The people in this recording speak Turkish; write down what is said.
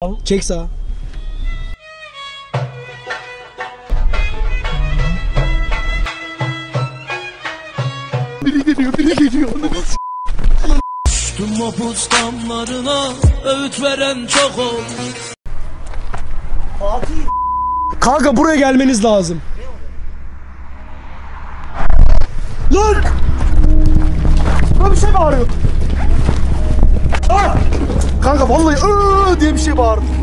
Çek sağa. Biri geliyor. Düştüm mapus damlarına, öğüt veren çok oldu. Kanka buraya gelmeniz lazım. Lan! Burada bir şey bağırıyor. Ah! Kanka vallahi diye bir şey bağırdı.